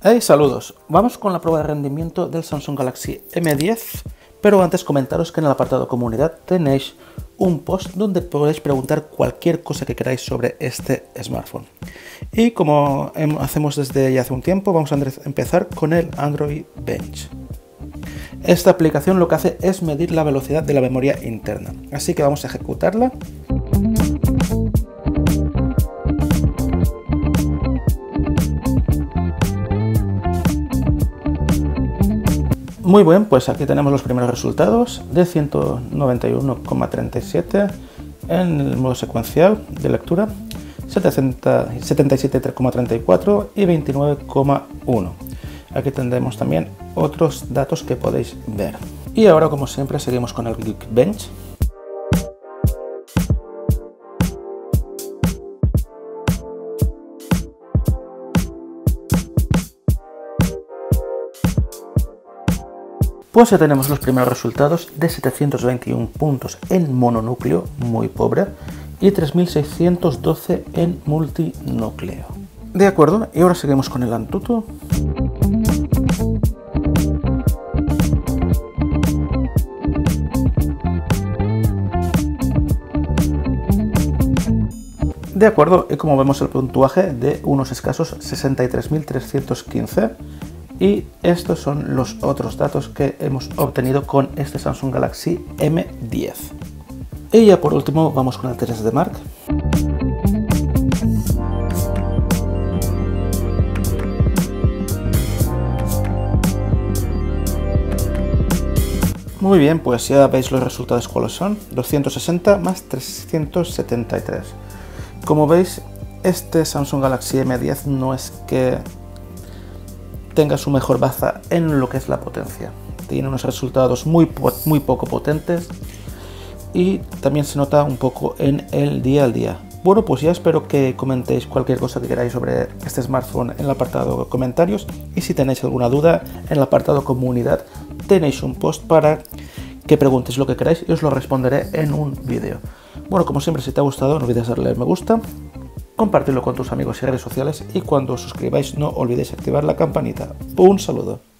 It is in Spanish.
Hey, saludos. Vamos con la prueba de rendimiento del Samsung Galaxy M10, pero antes comentaros que en el apartado comunidad tenéis un post donde podéis preguntar cualquier cosa que queráis sobre este smartphone. Y como hacemos desde ya hace un tiempo, vamos a empezar con el Android Bench. Esta aplicación lo que hace es medir la velocidad de la memoria interna, así que vamos a ejecutarla. Muy bien, pues aquí tenemos los primeros resultados de 191,37 en el modo secuencial de lectura, 77,34 y 29,1. Aquí tendremos también otros datos que podéis ver. Y ahora, como siempre, seguimos con el Geekbench. Pues ya tenemos los primeros resultados de 721 puntos en mononúcleo, muy pobre, y 3612 en multinúcleo. De acuerdo, y ahora seguimos con el Antutu. De acuerdo, y como vemos el puntuaje de unos escasos 63.315. Y estos son los otros datos que hemos obtenido con este Samsung Galaxy M10. Y ya por último vamos con el 3D Mark. Muy bien, pues ya veis los resultados cuáles son. 260 más 373. Como veis, este Samsung Galaxy M10 no es que tenga su mejor baza en lo que es la potencia. Tiene unos resultados muy poco potentes y también se nota un poco en el día al día. Bueno, pues ya espero que comentéis cualquier cosa que queráis sobre este smartphone en el apartado comentarios, y si tenéis alguna duda en el apartado comunidad tenéis un post para que preguntéis lo que queráis y os lo responderé en un vídeo. Bueno, como siempre, si te ha gustado no olvides darle me gusta, compartirlo con tus amigos y redes sociales, y cuando os suscribáis no olvidéis activar la campanita. Un saludo.